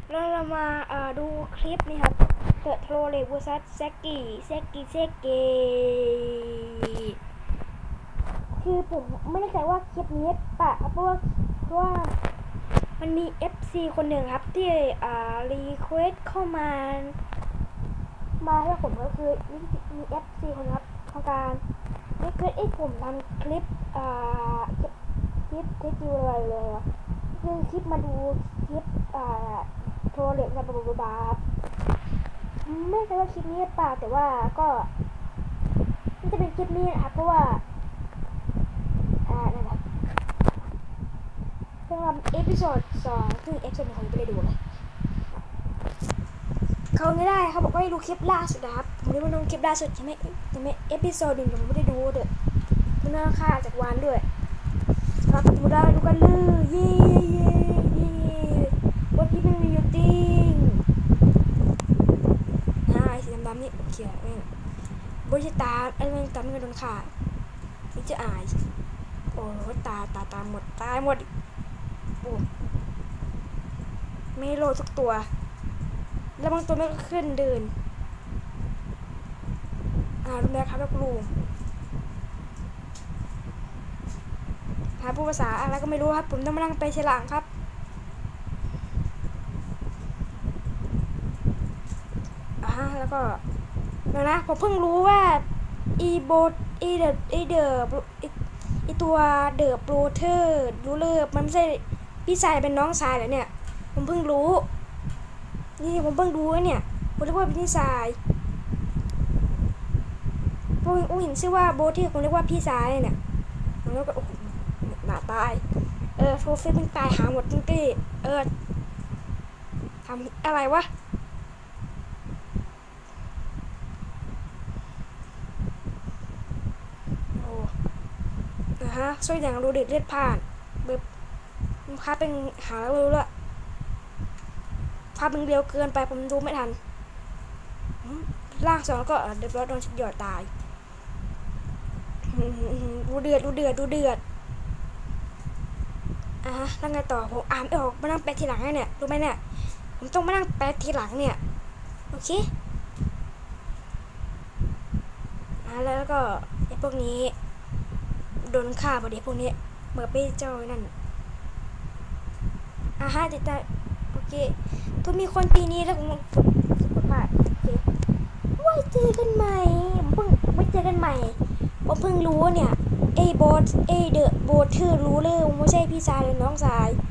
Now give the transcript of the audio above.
แล้วเรามาดูคลิปนี่ครับเกิดโทรเลบูซัสเซกิคือผมไม่แน่ใจว่าคลิปนี้ปะเพราะว่ามันมี FC คนหนึ่งครับที่รีเควสเข้ามาให้ผมก็คือมี FC คนครับทำการรีเควสให้ผมทำคลิปดูอะไรเลยคือคลิปมาดูคลิปโทรเลกันบาไม่ใช่ว่าคลิปนี้เปล่าแต่ว่าก็มันจะเป็นคลิปนี้นะครับเพราะว่านั่นแหละสำหรับเอพิโซด2ซึ่งเอพิโซด1ผมไม่ได้ดูเลยเขาไม่ได้เขาบอกว่าให้ดูคลิปล่าสุดนะครับผมได้มาดูคลิปล่าสุดใช่ไหมเอพิโซด1ผมไม่ได้ดูเด้อมันน่าค่าจากวันด้วยครับดูได้ดูกันเลยเย่ว่าพี่เป็นวิวติ้งสีดำๆนี่เขียวแม่งบริตาไอ้แม่งตาไม่กระโดนขานี่จะอายโอ้ตาหมดตายหมดโอ้ไม่โลทุกตัวแล้วบางตัวไม่ก็ขึ้นเดินรู้แล้วครับลูกหาผู้ภาษาอะไรก็ไม่รู้ครับผมต้องมานั่งไปเชลังครับแล้วก็นะผมเพิ่งรู้ว่าตัวเดอะโปรเทอร์รู้เลยมันไม่ใช่พี่ชายเป็นน้องชายเหรอเนี่ยผมเพิ่งรู้นี่ผมเพิ่งรู้เนี่ยผมเรียกว่าเป็นพี่ชายผมเห็นชื่อว่าโบที่ผมเรียกว่าพี่ชายเนี่ยแล้วก็โอ้โหหนาตายโทรเฟซมันตายหาหมดจริงๆทำอะไรวะช่วยอย่างดูเด็ดเลือดผ่านแบบพาเป็นหาแล้วรู้ละพาเป็นเร็วเกินไปผมดูไม่ทันล่าง2ก็เดือดร้อนโดนหยอดตายดูเดือดแล้วไงต่อผมอ่านไม่ออกมานั่งแปลทีหลังเนี่ยรู้ไหมเนี่ยผมต้องมานั่งแปลทีหลังเนี่ยโอเคแล้วก็ไอ้พวกนี้โดนฆ่าพอดีพวกนี้เมื่อไปเจ้านั่นติดตามโอเคทุกมีคนปีนี้แล้วผมกดพลาดโอเคไว้เจอกันใหม่ผมเพิ่งรู้เนี่ยเดอะโบเธอรู้เลยไม่ใช่พี่ชายหรือน้องชาย